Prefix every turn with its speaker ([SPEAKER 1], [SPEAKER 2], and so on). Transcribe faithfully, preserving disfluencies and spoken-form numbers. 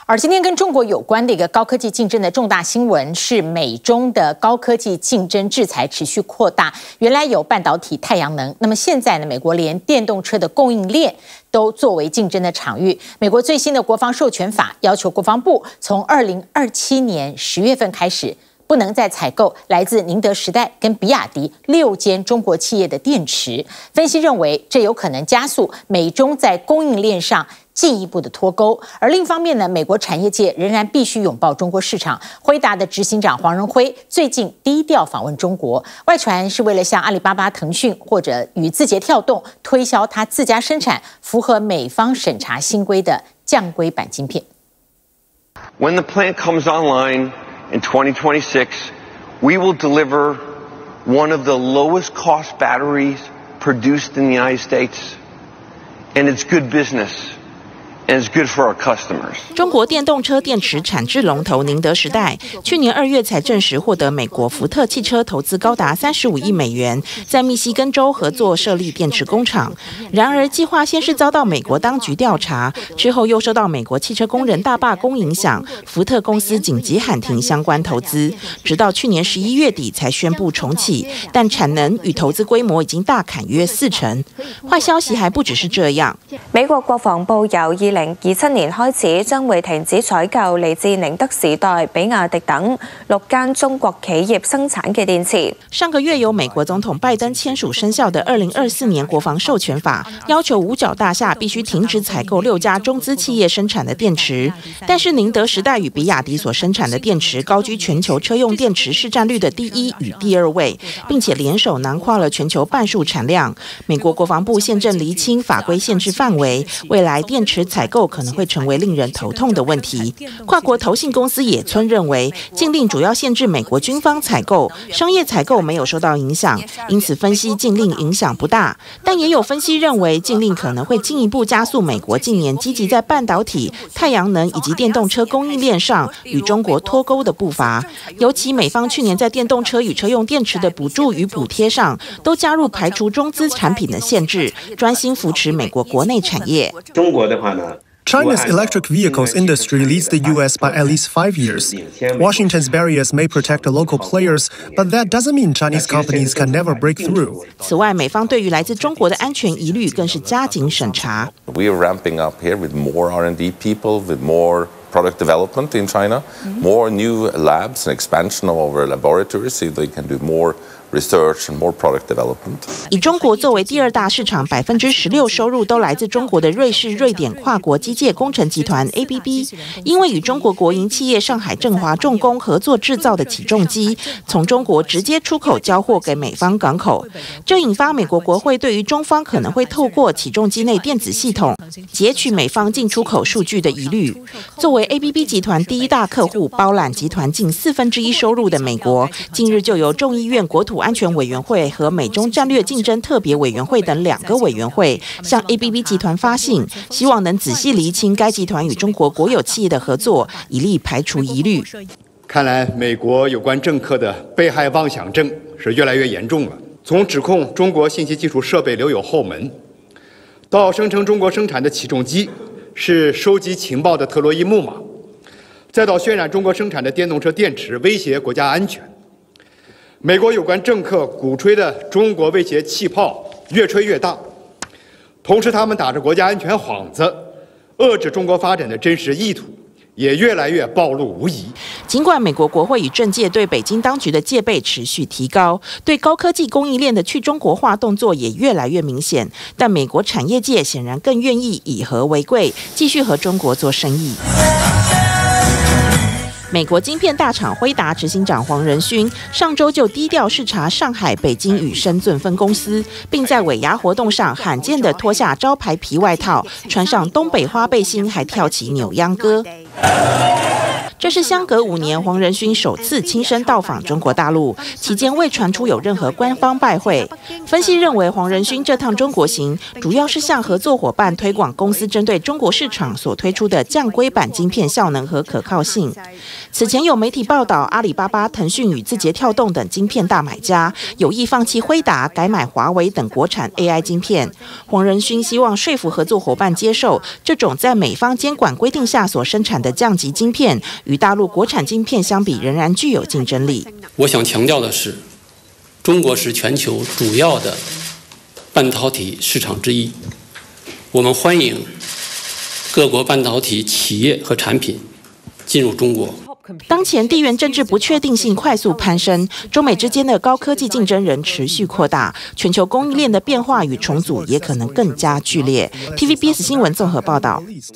[SPEAKER 1] 而今天跟中国有关的一个高科技竞争的重大新闻是，美中的高科技竞争制裁持续扩大。原来有半导体、太阳能，那么现在呢，美国连电动车的供应链都作为竞争的场域。美国最新的国防授权法要求国防部从二零二七年十月份开始，不能再采购来自宁德时代跟比亚迪六间中国企业的电池。分析认为，这有可能加速美中在供应链上进一步的脱钩。而另一方面呢，美国产业界仍然必须拥抱中国市场。辉达的执行长黄仁辉最近低调访问中国，外传是为了向阿里巴巴、腾讯或者与字节跳动推销他自家生产符合美方审查新规的降规版晶片。
[SPEAKER 2] When the plant comes online in twenty twenty-six, we will deliver one of the lowest cost batteries produced in the United States, and it's good business.And it's good for our customers.
[SPEAKER 3] 中国电动车电池产制龙头宁德时代，去年二月才证实获得美国福特汽车投资高达三十五亿美元，在密西根州合作设立电池工厂。然而，计划先是遭到美国当局调查，之后又受到美国汽车工人大罢工影响，福特公司紧急喊停相关投资，直到去年十一月底才宣布重启，但产能与投资规模已经大砍约四成。坏消息还不只是这样，
[SPEAKER 4] 美國國防部由二零二七年開始將會停止採購嚟自寧德時代、比亞迪等六間中國企業生產嘅電池。
[SPEAKER 3] 上個月由美國總統拜登簽署生效的二零二四年國防授權法，要求五角大廈必須停止採購六家中資企業生產的電池。但是寧德時代與比亞迪所生產的電池高居全球車用電池市佔率的第一與第二位，並且聯手囊括了全球半數產量。美國國防部現正釐清法規限制範圍，未來電池採購可能會成為令人頭痛的問題。跨國投信公司野村認為，禁令主要限制美國軍方採購，商業採購沒有受到影響，因此分析禁令影響不大。但也有分析認為，禁令可能會進一步加速美國近年積極在半導體、太陽能以及電動車供應鏈上與中國脫鈎的步伐。尤其美方去年在電動車與車用電池的補助與補貼上，都加入排除中資產品的限制，專心扶持美國國內產業。
[SPEAKER 5] 中國的話呢
[SPEAKER 6] ，China's electric vehicles industry leads the U S by at least five years. Washington's barriers may protect the local players, but that doesn't mean Chinese companies can never break through.
[SPEAKER 3] 此外，美方对于来自中国的安全疑虑更是加紧审查。
[SPEAKER 7] We are ramping up here with more R and D people, with more product development in China, more new labs and expansion of our laboratories so they can do more research and more product development.
[SPEAKER 3] 以中国作为第二大市场，百分之十六收入都来自中国的瑞士、瑞典跨国机械工程集团 A B B， 因为与中国国营企业上海振华重工合作制造的起重机，从中国直接出口交货给美方港口，这引发美国国会对于中方可能会透过起重机内电子系统截取美方进出口数据的疑虑。作为 A B B 集团第一大客户，包揽集团近四分之一收入的美国，近日就由众议院国土安全委员会和美中战略竞争特别委员会等两个委员会向 A B B 集团发信，希望能仔细厘清该集团与中国国有企业的合作，以利排除疑虑。
[SPEAKER 8] 看来美国有关政客的被害妄想症是越来越严重了。从指控中国信息技术设备留有后门，到声称中国生产的起重机是收集情报的特洛伊木马，再到渲染中国生产的电动车电池威胁国家安全。美国有关政客鼓吹的中国威胁气泡越吹越大，同时他们打着国家安全幌子，遏制中国发展的真实意图也越来越暴露无遗。
[SPEAKER 3] 尽管美国国会与政界对北京当局的戒备持续提高，对高科技供应链的去中国化动作也越来越明显，但美国产业界显然更愿意以和为贵，继续和中国做生意。美国晶片大厂辉达执行长黄仁勋上周就低调视察上海、北京与深圳分公司，并在尾牙活动上罕见地脱下招牌皮外套，穿上东北花背心，还跳起扭秧歌。 这是相隔五年黄仁勋首次亲身到访中国大陆，期间未传出有任何官方拜会。分析认为，黄仁勋这趟中国行主要是向合作伙伴推广公司针对中国市场所推出的降规版晶片效能和可靠性。此前有媒体报道，阿里巴巴、腾讯与字节跳动等晶片大买家有意放弃辉达，改买华为等国产 A I 晶片。黄仁勋希望说服合作伙伴接受这种在美方监管规定下所生产的降级晶片，与大陆国产晶片相比仍然具有竞争力。
[SPEAKER 5] 我想强调的是，中国是全球主要的半导体市场之一，我们欢迎各国半导体企业和产品进入中国。
[SPEAKER 3] 当前地缘政治不确定性快速攀升，中美之间的高科技竞争仍持续扩大，全球供应链的变化与重组也可能更加剧烈。T V B S 新闻综合报道。